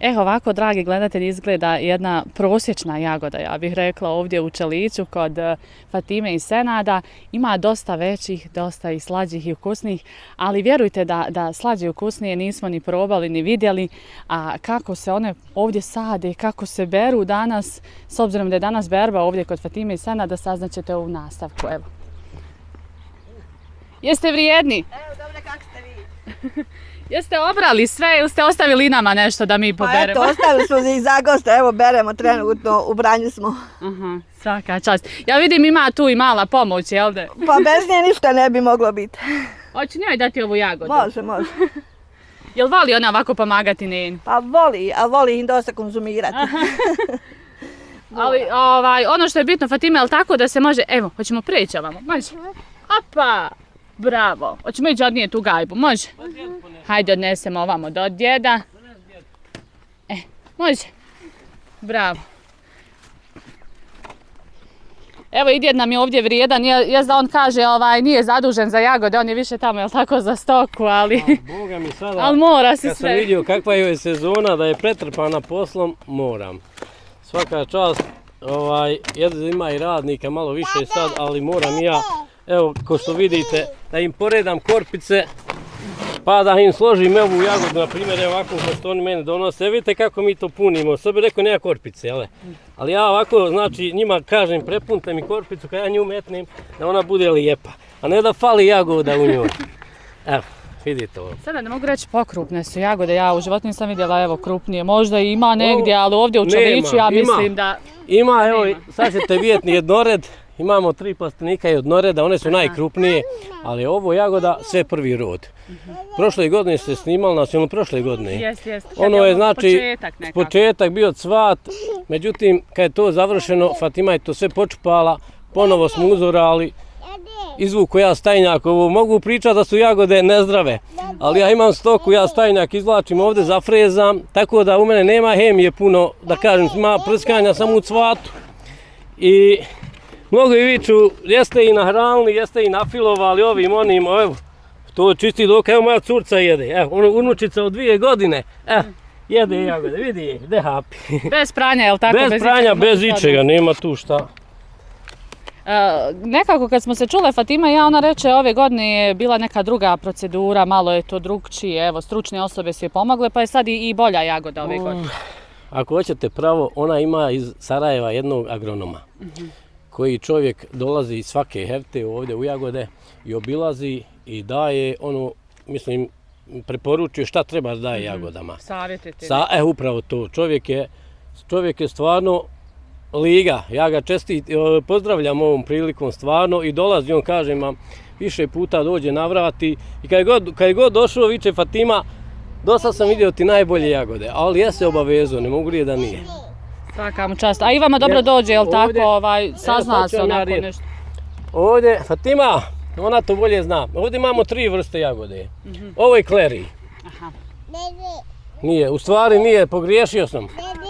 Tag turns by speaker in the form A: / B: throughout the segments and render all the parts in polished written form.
A: Ovako, dragi gledatelji, izgleda jedna prosječna jagoda, ja bih rekla, ovdje u Čeliću kod Fatime i Senada. Ima dosta većih, dosta i slađih i ukusnih, ali vjerujte da slađe i ukusnije nismo ni probali ni vidjeli. A kako se one ovdje sade, kako se beru danas, s obzirom da je danas berba ovdje kod Fatime i Senada, saznaćete u nastavku. Evo. Jeste vrijedni?
B: Evo, dobro, kako ste vi?
A: Jeste obrali sve ili ste ostavili nama nešto da mi poberemo?
B: Pa eto, ostavili smo i za gosta, evo beremo trenutno, u branju smo.
A: Svaka čast. Ja vidim ima tu i mala pomoć, jel da?
B: Pa bez nje ništa ne bi moglo biti.
A: Hoće njoj dati ovu jagodu?
B: Može.
A: Jel voli ona ovako pomagati nenu?
B: Pa voli, a voli im dosta konzumirati.
A: Ali ono što je bitno, Fatime, je li tako da se može, evo, hoćemo prijeći ovamo, može? Opa! Bravo. Hoćemo ići odnijeti u gajbu, može? Hajde, odnesemo ovamo do djeda. Može? Bravo. Evo i djed nam je ovdje vrijedan, jest da on kaže nije zadužen za jagode, on je više tamo, jel tako, za stoku, ali...
C: Boga mi sada,
A: ali mora se
C: kad
A: sve.
C: sam vidio kakva je sezona, da je pretrpana poslom, moram. Svaka čast, ima i radnika malo više sad, ali moram i ja. Evo, ko što vidite, da im poredam korpice, pa da im složim ovu jagodu, na primjer, evo ovako što oni mene donose. Vidite kako mi to punimo, sad bih rekao nema korpice, jel? Ali ja ovako, znači, njima kažem, prepunite mi korpicu, kad ja nju metnem, da ona bude lijepa, a ne da fali jagoda u njoj. Evo, vidite ovo.
A: Sada ne mogu reći pokrupne su jagode, ja u životu nisam vidjela, evo, krupnije, možda i ima negdje, ali ovdje u Čeliću ja mislim da...
C: Ima, evo, sad ćete vidjeti jednored. Imamo 3 plastenika i jednoreda, one su najkrupnije, ali ovo jagoda sve prvi rod. Prošle godine ste snimali nas, ono prošle godine.
A: Jest.
C: Ono je znači početak bio cvat, međutim kad je to završeno, Fatima je to sve počupala, ponovo smo uzorali, izvuku ja stajnjak, ovo mogu pričati da su jagode nezdrave, ali ja imam stoku, ja stajnjak izvlačim ovdje, zafrezam, tako da u mene nema hemije puno, da kažem, ima prskanja samo u cvatu. I mnogo i viču, jeste i nahranili, jeste i nafilovali ovim onim, evo, to je čisti dokaz, evo moja curca jede, evo, unučica od 2 godine, jede jagode, vidi je, gde hapi.
A: Bez pranja, jel tako?
C: Bez pranja, bez ičega, nema tu šta.
A: Nekako kad smo se čule, Fatima i ja, ona reče ove godine je bila neka druga procedura, malo je to drugčije, evo, stručne osobe su je pomogle, pa je sad i bolja jagoda ove godine.
C: Ako hoćete pravo, ona ima iz Sarajeva jednog agronoma. Koji čovjek dolazi iz svake hefte ovdje u jagode i obilazi i daje mislim, preporučuje šta treba da daje jagodama.
A: Savjetite.
C: Upravo to. Čovjek je stvarno liga. Ja ga pozdravljam ovom prilikom stvarno i dolazi, on kaže vam, više puta dođe navrati i kad je god došao, viče Fatima, dosta sam vidio ti najbolje jagode, ali ja se obavezao, ne mogu reći da nije.
A: Svaka mu čast. A i vama dobro dođe, jel tako, sazna se onako nešto?
C: Ovdje, Fatima, ona to bolje zna. Ovdje imamo 3 vrste jagode. Ovo je kleri. Nije, u stvari nije, pogriješio sam.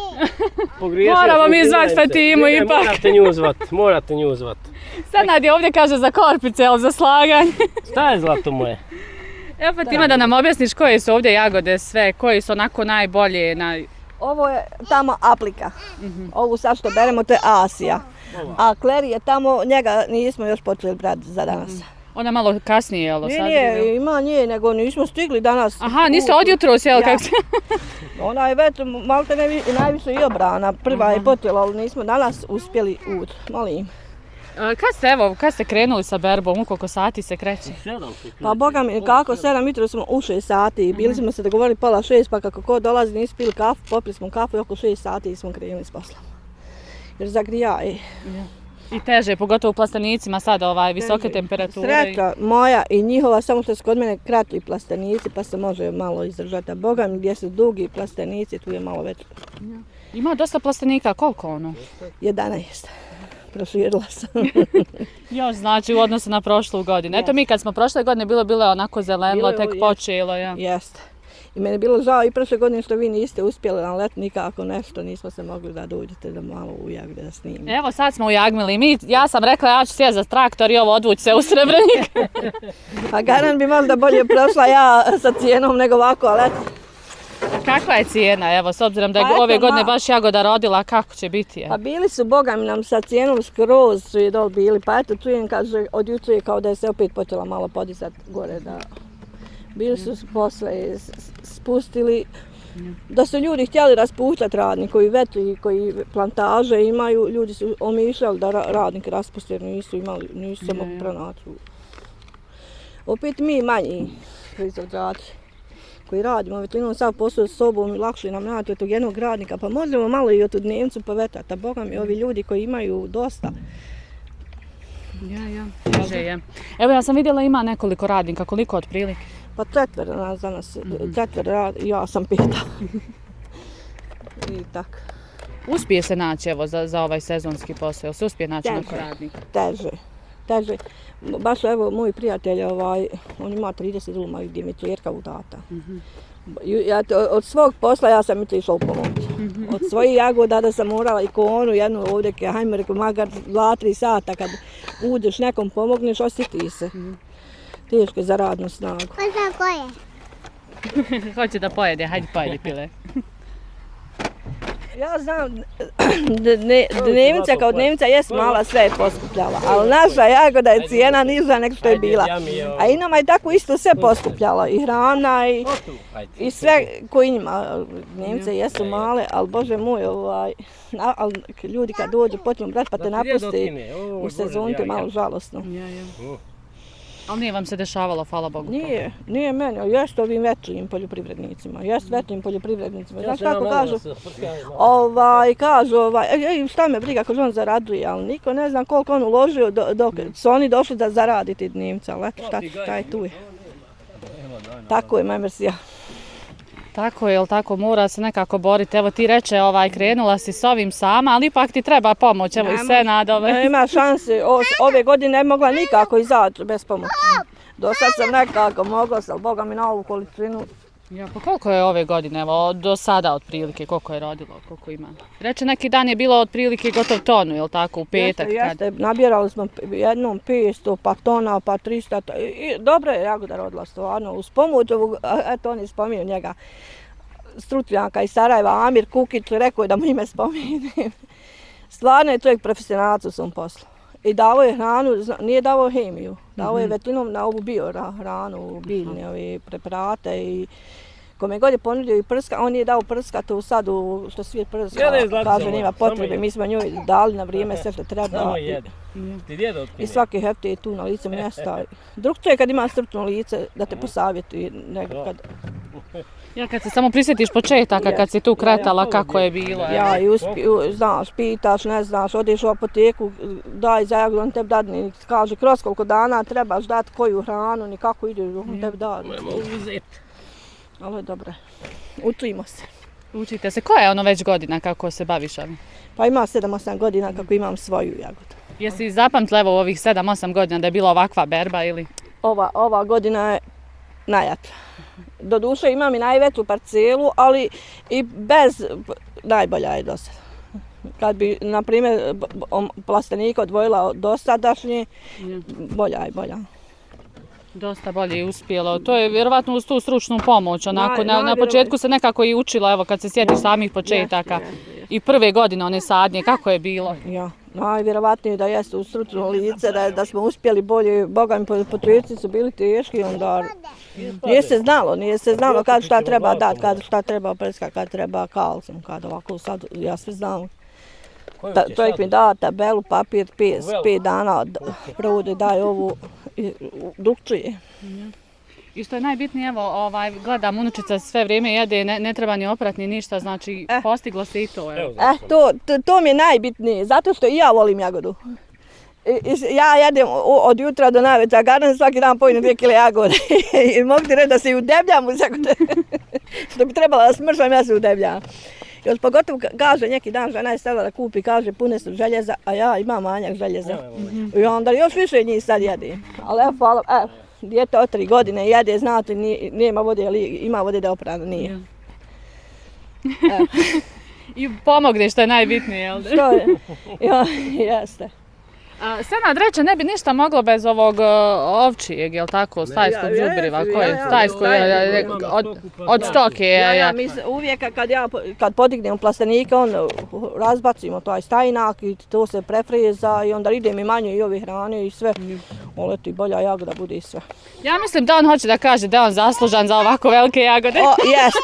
A: Moramo mi zvati Fatimu ipak.
C: Morate nju zvat.
A: Senad je ovdje kaže za korpice, jel za slaganje?
C: Šta je zlato moje?
A: Evo Fatima, da nam objasniš koje su ovdje jagode sve, koji su onako najbolje,
B: Ovo je tamo Aplika, ovu sad što beremo to je Asija, a Kleri je tamo, njega nismo još počeli brati za danas.
A: Ona malo kasnije, jel?
B: Nije, ima nije, nego nismo stigli danas.
A: Aha, niste od jutros, jel?
B: Ona je već malo te najviše i obrana, prva je počela, ali nismo danas uspjeli molim.
A: Kad ste krenuli sa berbom, u koliko sati se kreće?
B: Pa boga mi, kako, 7 jutro smo u 6 sati i bili smo se dogovorili pola 6, pa kako ko dolazi nisu pili kafu, popili smo kafu i oko 6 sati smo krenuli s poslom. Jer zagrijaje.
A: I teže, pogotovo u plastenicima sada visoke temperature.
B: Sreća moja i njihova, samo što su kod mene kratki plastenici pa se može malo izdržati. A boga mi, gdje su dugi plastenici, tu je malo već.
A: Ima dosta plastenika, koliko ono?
B: 11. Proširila sam.
A: Još znači u odnosu na prošlu godinu. Eto mi kad smo prošle godine bilo onako zelenilo, tek počelo.
B: Jeste. I meni je bilo žao i prošle godine što vi niste uspjeli na let nikako nešto, nismo se mogli da dođete da malo u Jagme da snimimo.
A: Evo sad smo u Jagmili, ja sam rekla ja ću sjeti za traktor i ovo odvući se u Srebrenik.
B: A garan bi možda bolje prošla ja sa cijenom nego ovako, ali eto.
A: Kakva je cijena, evo, s obzirom da je ove godine baš jagoda rodila, kako će biti?
B: Pa bili su, boga mi, nam sa cijenom skroz su je dol bili, pa eto čujem, kaže, od jutra je kao da je se opet počela malo podizati gore, da bili su posle spustili, da su ljudi htjeli raspuštati radnik, koji vetri, koji plantaže imaju, ljudi su omišljali da radnik raspuste, nisu se mogli pronaći. Opet mi manji proizvođači koji radimo veterinom sad posao s sobom, lakše nam naći od tog jednog radnika, pa možemo malo i od tog Nemcu povetati, a boga mi ovi ljudi koji imaju dosta.
A: Ja. Evo ja sam vidjela ima nekoliko radnika, koliko otprilike?
B: Pa 4 nas danas, 4 ja sam 5. I tako.
A: Uspije se naći evo za ovaj sezonski posao, jel se uspije naći neko radnika?
B: Teže. Baš evo moj prijatelj, on ima 30 duluma gdje mi je čerka udata. Od svog posla ja sam mi to išla u pomoć. Od svojih jagoda da sam morala ikonu jednu ovdje, hajmo rekao, makar 2-3 sata kad udeš nekom pomogneš, osjeti se. Teško je za radnu snagu.
D: Pa za koje?
A: Hoće da pojede, hajde pojedi pile.
B: Ja znam, dnevnica kao dnevnica jest mala, sve je poskupljala, ali naša jagoda je cijena niža nego što je bila. A i nama je tako isto sve poskupljalo, i hrana i sve koji njima. Dnevnice jesu male, ali bože moj, ljudi kad dođu počnu brati pa te napusti u sezoni, to je malo žalosno.
A: Ali nije vam se dešavalo, hvala Bogu?
B: Nije meni, jeste ovim većim poljoprivrednicima, Znaš kako kažu? Kažu, šta me briga ako on zarađuje, ali niko ne zna koliko on uložio dok su oni došli da zaradi ti dnevnica, ali eto šta je tu je. Tako je, Memersija.
A: Tako je, tako mora se nekako boriti. Evo ti reče, krenula si s ovim sama, ali ipak ti treba pomoć, evo i Senadove.
B: Nema šanse, ove godine ne mogla nikako izaći bez pomoći. Do sad sam nekako mogla, ali boga mi na ovu količinu.
A: Pa koliko je ove godine, evo, do sada otprilike, koliko je rodilo, koliko ima? Reče, neki dan je bilo otprilike gotov tonu, jel tako, u petak?
B: Jeste, nabjerali smo jednom 500, pa tona, pa 300. Dobro je jagoda rodila, stvarno, uz pomoć ovog, eto oni spominju njega, stručnjaka iz Sarajeva, Amir Kukić, rekao je da mu ime spominjem. Stvarno je čovjek profesionalac u svom poslu. I davo je hranu, nije davo hemiju, davo je veterinom na ovu biohranu, biljne preparate i kome god je ponudio i prska, on je dao prska to sad što svijet prska, kaže nema potrebe, mi smo njoj dali na vrijeme sve što treba. I svaki hepte je tu na lice mjesta. Drugče je kad ima stručno lice da te posavjetuje nego kad...
A: Ja kad se samo prisjetiš početaka, kad si tu kretala, kako je bilo?
B: Ja, i znaš, pitaš, ne znaš, odeš u apoteku, daj za jagodu, on tebi dadne, kaže kroz koliko dana trebaš dati koju hranu, ni kako ideš, on tebi dadne. Ali je dobro, učimo se.
A: Učite se, koja je ono već godina kako se baviš ovim?
B: Pa ima 7-8 godina kako imam svoju jagodu.
A: Jesi zapamtila evo u ovih 7-8 godina da je bila ovakva berba ili?
B: Ova godina je najjača. Doduše imam i najveću parcelu, ali i bez najbolja je do sada. Kad bi, na primjer, plastenika odvojila od dosadašnje, bolja je bolja.
A: Dosta bolje je uspjelo. To je vjerovatno uz tu stručnu pomoć. Onako, na početku se nekako i učila, evo kad se sjetiš samih početaka. I prve godine one sadnje, kako je bilo?
B: Ja, najvjerovatnije da jeste u stručno lice, da smo uspjeli bolje. Boga mi početci su bili teški, onda nije se znalo kad šta treba dati, kad šta treba prska, kad treba kalcijum, kad ovako sad ja sve znam. Čovjek mi da tabelu, papir, 5 dana provode, daj ovu drugčije.
A: I što je najbitnije, evo, gledam, unučica sve vrijeme jede, ne treba ni oprat ni ništa, znači postiglo se i to.
B: To mi je najbitnije, zato što i ja volim jagodu. Ja jedem od jutra do navečera, gardan svaki dan pojedem 2 kile jagode i mogu ti reći da se i udebljam uz jagode. Što bi trebala da smržam, ja se udebljam. Još pogotovo kaže neki dan žena je stala da kupi, kaže pune su željeza, a ja imam manjak željeza. I onda još više njih sad jedim. Ali evo, hvala, dijete od 3 godine jede, znate, nema vode, ali ima vode da je oprano, nije.
A: I pomogne što je najbitnije, jel da?
B: Što je, jeste.
A: Senad reče ne bi ništa moglo bez ovog ovčijeg, jel tako, stajskog đubriva, od stoke.
B: Uvijek kad podignem plastenike, razbacimo taj stajnak i to se prefreza i onda ide mi manje i ove hrane i sve. Oleti bolja jagoda bude i sve.
A: Ja mislim da on hoće da kaže da je on zaslužan za ovako velike jagode.
B: Jest.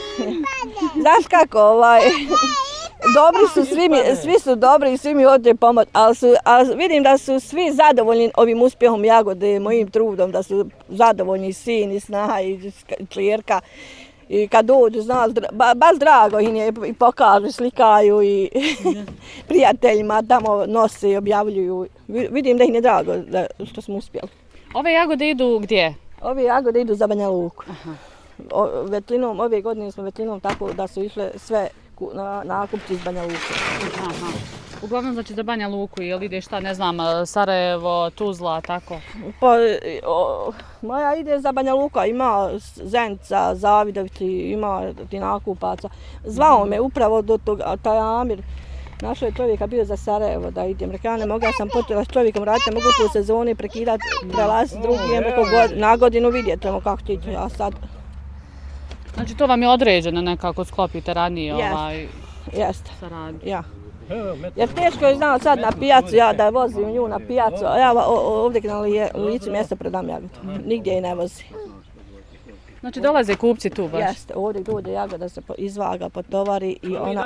B: Znaš kako, dobri su, svi su dobri i svi mi hoće pomoći, ali vidim da su svi zadovoljni ovim uspjehom jagode, mojim trudom, da su zadovoljni i sin, i snaha, i čerka. I kad dođu, znaš, baš drago im je i pokažu, slikaju i prijateljima tamo nose i objavljuju. Vidim da im je drago što smo uspjeli.
A: Ove jagode idu gdje?
B: Ove jagode idu za Banja Luku. Vetlinom, ove godine smo vetlinom tako da su išle sve nakupci iz Banja Luke.
A: Uglavnom znači za Banja Luku, jel ide šta, ne znam, Sarajevo, Tuzla, tako?
B: Pa, moja ide za Banja Luka, ima Zenica, Zavidovici, ima ti nakupaca. Zvao me upravo do toga, taj Amir, našao je čovjeka bio za Sarajevo da idem. Rekao, ne mogu, ja sam počela s čovjekom raditi, mogu po sezoni prekidati, prelaziti drugi, na godinu vidjeti kako će ići, a sad...
A: Znači to vam je određeno nekako sklopite ranije saradnju?
B: Ja. Jer teško je znao sad na pijacu, ja da vozim nju na pijacu, a ja ovdje na licu mjesta predam jagodu. Nigdje je ne vozi.
A: Znači dolaze kupci tu baš?
B: Jeste, ovdje dođe jagoda se izvaga, potovari i ona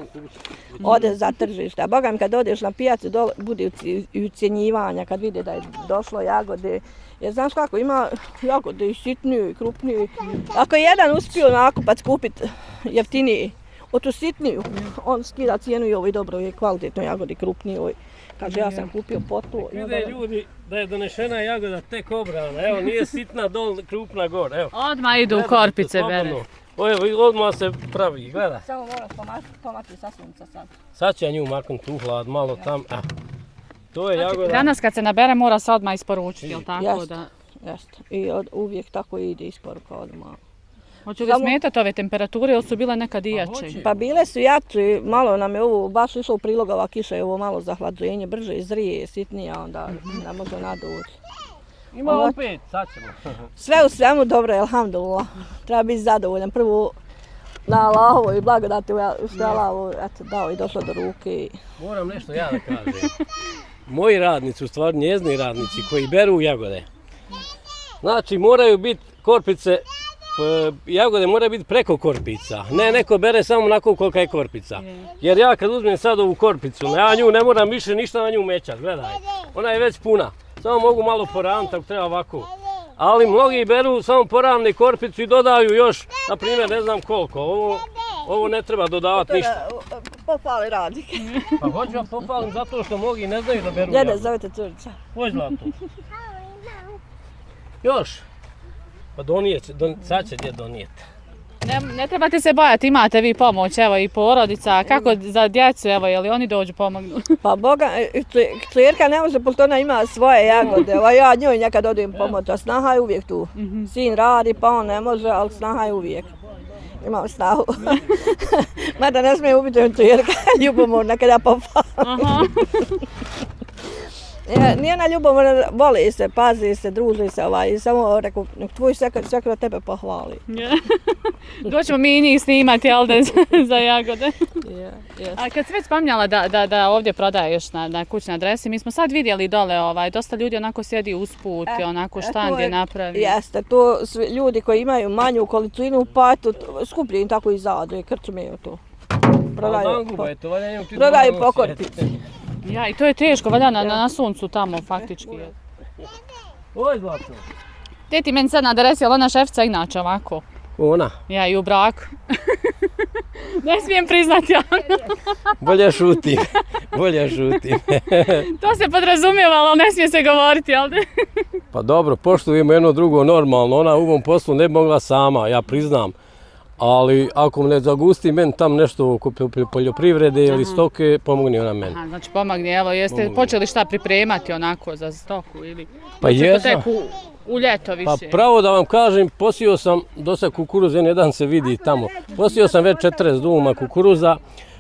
B: ode za tržište. A boga mi kad odeš na pijacu bude i ucjenjivanja kad vide da je došlo jagode. Jer znaš kako, ima jagode i sitniju i krupniju. Ako je jedan uspio nakupac kupiti jeftiniji, od tu sitniju, on skida cijenu i ovo je dobro, je kvalitetno jagodi krupniju. Kaže, ja sam kupio potu.
C: Vide ljudi da je donešena jagoda tek obrana, evo nije sitna dol, krupna gor, evo.
A: Odmah idu u korpice bere.
C: Evo, odmah se pravi, gledaj.
B: Samo moraš pomati sa sunca sad.
C: Sad će nju maknuti u hlad, malo tam, to je jagoda.
A: Danas kad se nabere mora se odmah isporučiti, jel tako?
B: Jeste, i uvijek tako ide isporuka odmah.
A: Hoće li smetati ove temperature ili su bile nekad i jače?
B: Pa bile su jače, malo nam je ovo baš išlo u prilog, ova kiša je ovo malo zahlađenje, brže izrije, sitnija, onda ne može nadoći.
C: Ima opet, sad ćemo.
B: Sve u svemu dobro, alhamdulillah. Treba biti zadovoljan. Prvo na Allahovo i blagodati što je Allah dao i došlo do ruke.
C: Moram nešto ja da kažem. Moji radnici, u stvari njezni radnici koji beru jagode, znači moraju biti korpice, jagode moraju biti preko korpica, ne neko bere samo onako kolika je korpica. Jer ja kad uzmem sad ovu korpicu, ja nju ne moram više ništa na nju mećat, gledaj, ona je već puna. Samo mogu malo poravniti ako treba ovako. Ali mnogi beru samo poravni korpicu i dodaju još, na primjer, ne znam koliko. Ovo ne treba dodavati ništa.
B: Pohvali radnik.
C: Pa hoću vam pohvalim zato što mnogi ne znaju da beru jagodu.
B: Dede, zovete curica.
C: Hoć Zlato. Još. Pa sad će gdje donijeti.
A: Ne trebate se bojati, imate vi pomoć, evo i porodica, kako za djecu, evo, je li oni dođu pomognu?
B: Pa boga, čerka ne može, pošto ona ima svoje jagode, ja njoj nekad odem pomoć, a snaha je uvijek tu. Sin radi, pa on ne može, ali snaha je uvijek. Imam snahu. Mada ne smije ubiti čerka, ljubomorna kada pohvalim. Njena ljubomorna, voli se, pazi se, druži se, samo rekao, tvoj sveko da tebe pohvali.
A: Doćemo mi i njih snimati, jel da, za jagode. A kad si već spominjala da ovdje prodaješ na kućnoj adresi, mi smo sad vidjeli dole, dosta ljudi onako sjedi usput, onako štand je napravi.
B: Jeste, to ljudi koji imaju manju količinu, pa skuplje im tako izađe, krčmeju to. Prodaju po korpici.
A: Ja, i to je teško, valja na suncu tamo faktički.
C: Oj, Zlato.
A: Gdje ti meni sad na adresi, ali ona šefica inače ovako?
C: Ona?
A: Ja, i u braku. Ne smijem priznati javno.
C: Bolje šutim, bolje šutim.
A: To se podrazumijevalo, ali ne smije se govoriti, jel da?
C: Pa dobro, poštujemo jedno drugo normalno, ona u ovom poslu ne bi mogla sama, ja priznam. Ali ako ne zagusti meni tam nešto oko poljoprivrede ili stoke, pomogni ona meni.
A: Znači pomogni, evo, jeste počeli šta pripremati onako za stoku ili?
C: Pa jesam.
A: Tek u ljeto više?
C: Pa pravo da vam kažem, posio sam dosta kukuruza, jedan se vidi tamo. Posio sam već 40 duma kukuruza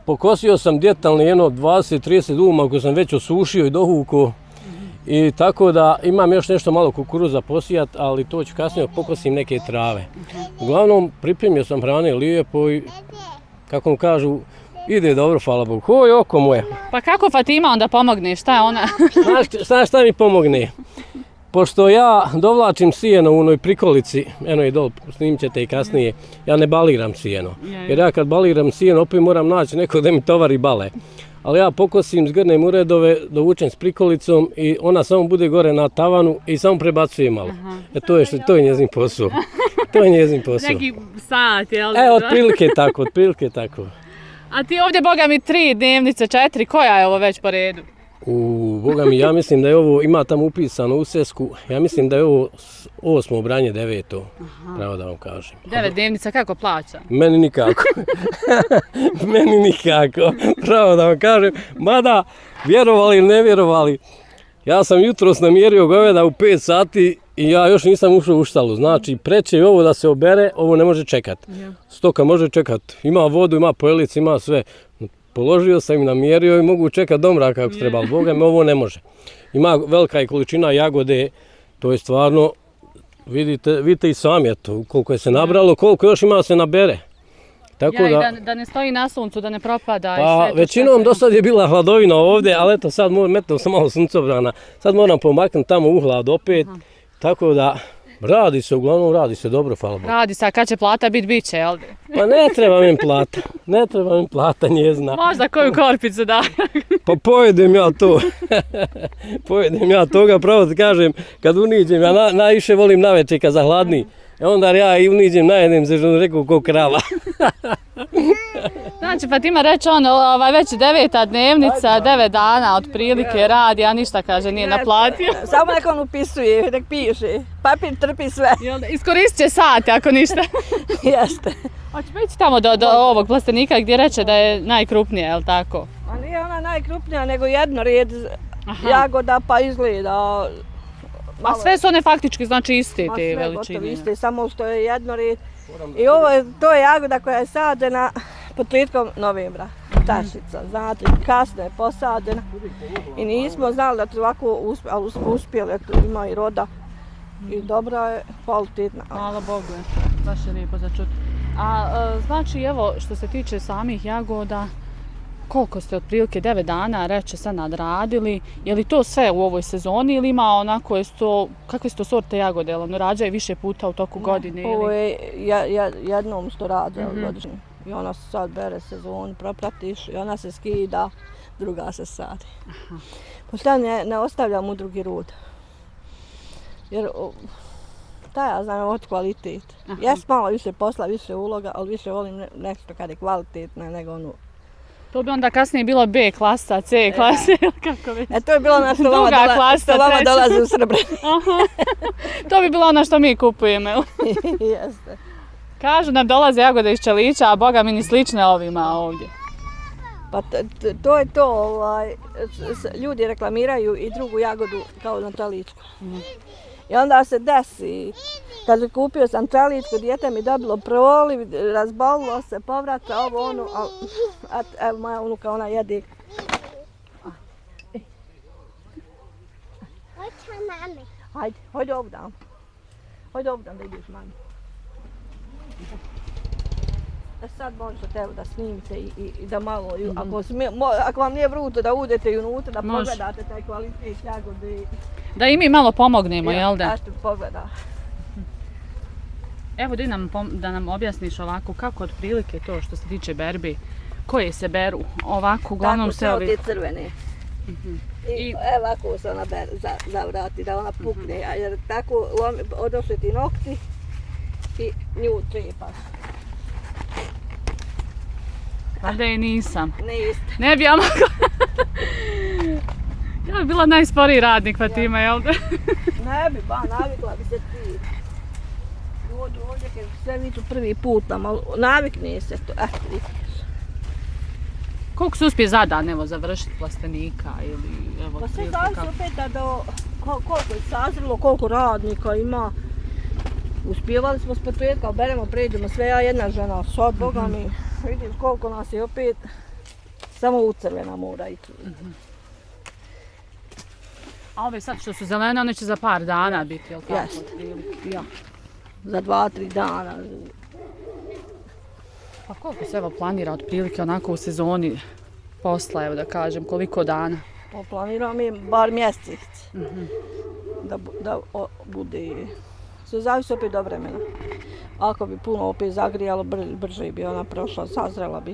C: Pokosio sam djetalno jedno 20-30 uma koje sam već osušio i dohukao. I tako da imam još nešto malo kukuruza posijat, ali to ću kasnije pokosim neke trave. Uglavnom pripremio sam hrane lijepo i kako mu kažu ide dobro, hvala Bogu. Hoj oko moje.
A: Pa kako Fatima onda pomogne, šta je ona?
C: Znaš šta mi pomogne? Pošto ja dovlačim sijeno u onoj prikolici, eno je dol, snimit ćete i kasnije, ja ne baliram sijeno. Jer ja kad baliram sijeno opet moram naći neko da mi tovari bale. Ali ja pokosim, zgrnem u redove, dovučem s prikolicom i ona samo bude gore na tavanu i samo prebacuje malo. To je njezin posao. To je njezin posao.
A: Neki sat, jel?
C: Otprilike tako.
A: A ti ovdje, boga mi, 3 dnevnice, 4, koja je ovo već po redu?
C: Boga mi, ja mislim da je ovo, ima tamo upisano u Sesku, ja mislim da je ovo 8. branje 9. Pravo da vam kažem.
A: 9 dnevnica, kako plaća?
C: Meni nikako. Meni nikako, pravo da vam kažem. Mada, vjerovali ili ne vjerovali, ja sam jutros namjerio goveda u 5 sati i ja još nisam ušao u štalu. Znači, preče je ovo da se obere, ovo ne može čekat. Stoka može čekat, ima vodu, ima pojelic, ima sve. Položio sam i namjerio i mogu čekati do mraka ako treba, ali Boga mi ovo ne može. Ima velika količina jagode, to je stvarno, vidite i sami, eto, koliko je se nabralo, koliko još ima se nabere.
A: Tako da ne stoji na suncu, da ne propada.
C: Pa većinom do sad je bila hladovina ovdje, ali eto sad metno sam malo suncobrana, sad moram pomaknuti tamo u hlad opet, tako da uglavnom radi se dobro, hvala Bogu.
A: Radi se, a kad će plata bit će, jel?
C: Pa ne treba mi plata njezna.
A: Možda koju korpicu da.
C: Pa pojedem ja toga, pravo ti kažem, kad uniđem, ja najviše volim navečer kad zahladni. Onda ja i uniđem, najedem se što rekao ko krava.
A: Znači, Fatima reče već 9. dnevnica, 9 dana otprilike radi, a ništa kaže nije naplatio.
B: Samo nek on upisuje, nek piše, papir trpi sve.
A: Iskoristit će sate ako ništa.
B: Jeste.
A: Hoćemo ići tamo do ovog plastenika gdje reče da je najkrupnije, je li tako?
B: A nije ona najkrupnija, nego jedno red jagoda pa izgleda.
A: A sve su one faktički znači iste te veličine?
B: Sve gotovo iste, samo što je jedno red. I to je jagoda koja je sadena početkom novembra. Tašica, znate, kasno je posadena. I nismo znali da to ovako ali smo uspjeli, ima i roda. I dobra je, kvalitetna.
A: Hvala Bogu, baš je lijepo za čuti. A znači, evo, što se tiče samih jagoda, koliko ste otprilike 9 dana reče sad nadradili, je li to sve u ovoj sezoni ili ima onako, kakve su to sorte jagode, jel ono rađaju više puta u toku godine?
B: Ovo je jednom što rađa godišnje i ona se sad bere sezonu, propratiš i ona se skida, druga se sadi. Pošto ne ostavljam u drugi rod, jer ja znam od kvalitet. Jes malo više posla, više uloga, ali više volim nešto kad je kvalitetno nego ono.
A: To bi onda kasnije bilo B klasa, C klasa, kako već?
B: To je bilo ono što vama dolazi u Srbreni.
A: To bi bilo ono što mi kupujemo.
B: Jeste.
A: Kažu nam dolaze jagode iz Čelića, a boga mi ni slične ovima ovdje.
B: Pa to je to, ljudi reklamiraju i drugu jagodu kao na Čeličku. I onda se desi, kad kupio sam Čeličku, dijete mi dobilo proliv, razbolilo se, povrata, ovo ono, evo moja unuka, ona jede.
D: Hoću mami.
B: Hajde, hojde ovdje. Hojde ovdje da ideš mami. Sad možete evo da snimite i da malo, ako vam nije vruto da udete i unutra, da pogledate taj kvalitet jagode.
A: Da i mi malo pomognemo, jel da?
B: Ja što pogleda.
A: Evo da nam objasniš ovako kako otprilike to što se tiče berbi, koje se beru ovako, uglavnom se ovi...
B: Tako se crvene. I ovako se ona zavrati, da ona pukne, jer tako odošli ti nokti i nju trepaš.
A: Valjda je nisam.
B: Niste.
A: Ne bi ja mogla. Ja bi bila najsporiji radnik Fatima, jel da?
B: Ne bi, navikla bi se ti. Ovdje kad sve viču prvi put, ali navikne se to.
A: Koliko se uspije za dan evo završiti plastenika ili evo...
B: Pa sve zavisi opet da koliko je sazrilo, koliko radnika ima. Uspjevali smo s početka, beremo, pređemo sve, ja jedna žena, sad boga mi, vidim koliko nas je opet. Samo u crvena mora ići.
A: A ove sad što su zelene, one će za par dana biti, jel tako?
B: Jeste. Ja. Za 2-3 dana.
A: Pa koliko se evo planira otprilike onako u sezoni posla, evo da kažem, koliko dana?
B: Planiramo mi bar mjesec. Da bude. Sve zavisi opet do vremena. Ako bi puno opet zagrijalo, brže bi ona prošla, sazrela bi.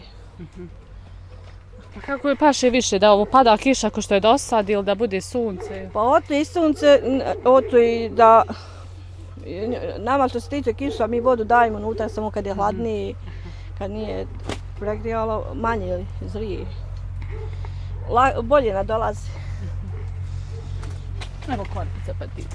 A: A kako je paše više, da ovo pada kiša ako što je dosad ili da bude sunce?
B: Pa oto i sunce, oto i da... Nama što se tiče kiša, mi vodu dajemo unutra samo kad je hladnije, kad nije pregrijalo, manje zrije. Bolje nadolazi.
A: Evo korpice pa ti.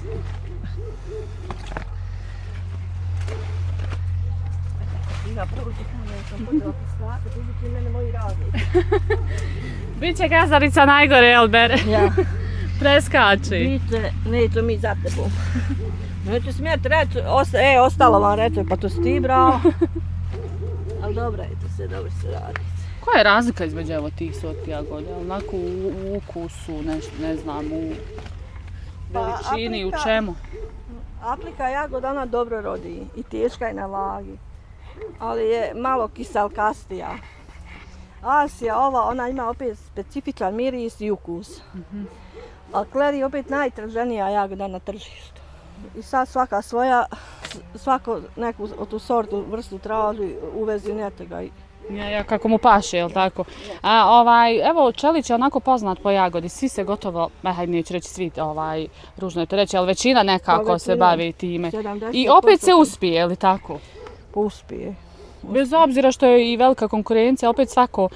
B: Ja prođe kao sam počela poskakati, uđući mene moji radnici.
A: Biće gazarica najgore, Elber.
B: Ja.
A: Preskači.
B: Neće mi za tebom. Neće smijeti reći, ostalo vam reći, pa to si ti bravo. Ali dobro je to sve, dobro se radi.
A: Koja je razlika između evo tih sorti jagode? Onako u ukusu, ne znam, u veličini, u čemu?
B: Aplika jagoda, ona dobro rodi i teška je na vagi. Ali je malo kiselkastija. Asija, ona ima opet specifičan miris i ukus. A kleri je opet najtraženija jagoda na tržištu. I sad svaka svoja, svako neku od tu sortu, vrstu traži, uvezi netega.
A: Ja, kako mu paše, jel tako? A evo, čelić je onako poznat po jagodi, svi se gotovo, neću reći svi, ružno je to reći, ali većina nekako se bavi time. I opet se uspije, je li tako?
B: Uspije.
A: Bez obzira što je i velika konkurencija, opet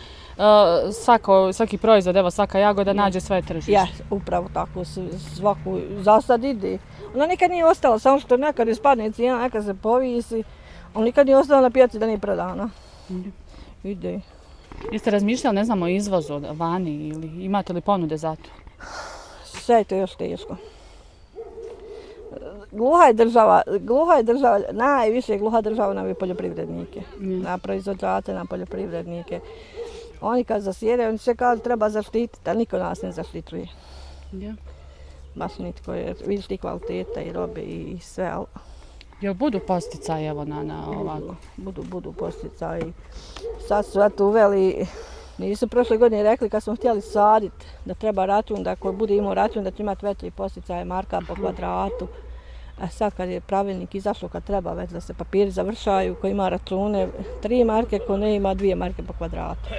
A: svaki proizvod, evo svaka jagoda nađe svoje tržište.
B: Ja, upravo tako, svaku zasad ide. Ona nikad nije ostala, samo što nekad ispadne cijena, nekad se povisi, ali nikad nije ostala na pijaci da nije prodana. Ide.
A: Jeste razmišljali, ne znam, o izvozu vani ili imate li ponude za to?
B: Sve je to još teško. Gluha je država, najviše gluha država na poljoprivrednike, na proizvođače, na poljoprivrednike. Oni kad zasjedaju, oni sve kažu treba zaštititi, a niko nas ne zaštituje. Baš nitko, jer vidiš ti kvaliteta i robe i sve, ali...
A: Jel budu posticaji evo na ovako?
B: Budu posticaji. Sad su eto uveli, nisu prošle godine rekli kad smo htjeli saditi da treba račun, da ako bude imao račun da će imati veće posticaje marka po kvadratu. A sad kad je pravilnik izašao kad treba već da se papiri završaju, ko ima račune 3 marke, ko ne ima 2 marke po kvadratu.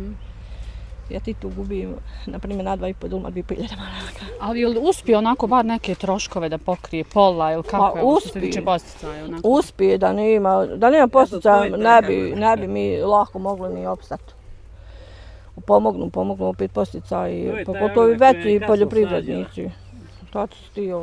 B: Ja ti tu gubim, na primjer, na 2,5 dulma 2.000 maraka.
A: Ali je li uspije onako bar neke troškove da pokrije pola ili kako je što se tiče posticaja?
B: Uspije da nema posticaja, ne bi mi lako mogli ni opstati. Pomognu opet posticaji, pogotovo i veći poljoprivrednici. Tako su ti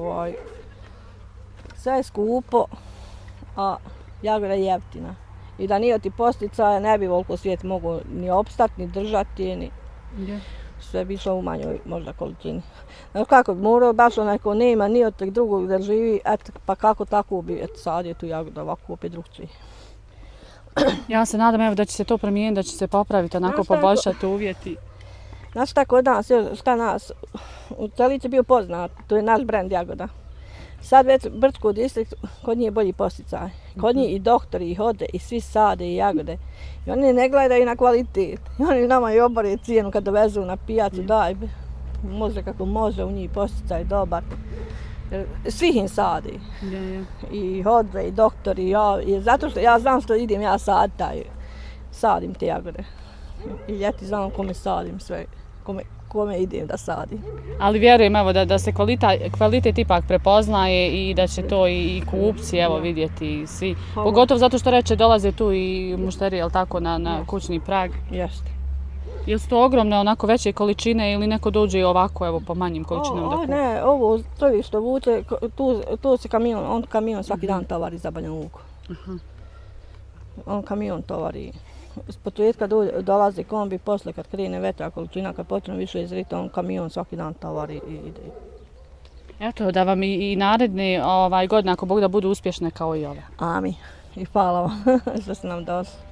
B: sve je skupo, a jagoda je jeftina. I da nije ti posticaja, ne bi voliko svijet mogao ni opstati, ni držati, ni... Sve bi išlo u manjoj možda količini. Kako bi morao, baš onaj ko nema ni od teg drugog da živi, pa kako tako bi sadio tu jagodu ovako opet drugčiji.
A: Ja se nadam evo da će se to promijeniti, da će se popraviti, onako poboljšati uvjeti.
B: Znaš šta kod nas, šta nas, u Celici je bio poznat, to je naš brend jagoda. Sad već Brčko distrikt, kod njih je bolji posticaj. Kod njih i doktori, i hode, i svi sade, i jagode. I oni ne gledaju na kvalitet. I oni nama i obore cijenu kad dovezu na pijacu, daj, može kako može, u njih posticaj dobar. Svih im sadi. I hode, i doktori, i zato što ja znam što idem, ja sadim te jagode. I ljeti znam kome sadim sve, kome idem da sadim.
A: Ali vjerujem evo da se kvalitet ipak prepoznaje i da će to i kupci evo vidjeti svi. Pogotovo zato što reče dolaze tu i mušterije, jel tako, na kućni prag.
B: Jeste.
A: Jel su to ogromne onako veće količine ili neko dođe i ovako evo po manjim količinama da kupi?
B: Ne, ovo prvi što vuče, tu se kamion svaki dan tovari za Banja Luku. On kamion tovari. S početka dolazi kombi, posle kad krene veća količina, kad počne više izriti, on kamion svaki dan tovari i ide.
A: Eto, da vam i naredne godine, ako Bog da, budu uspješne kao i ove.
B: Amin. I hvala vam što ste nam došli.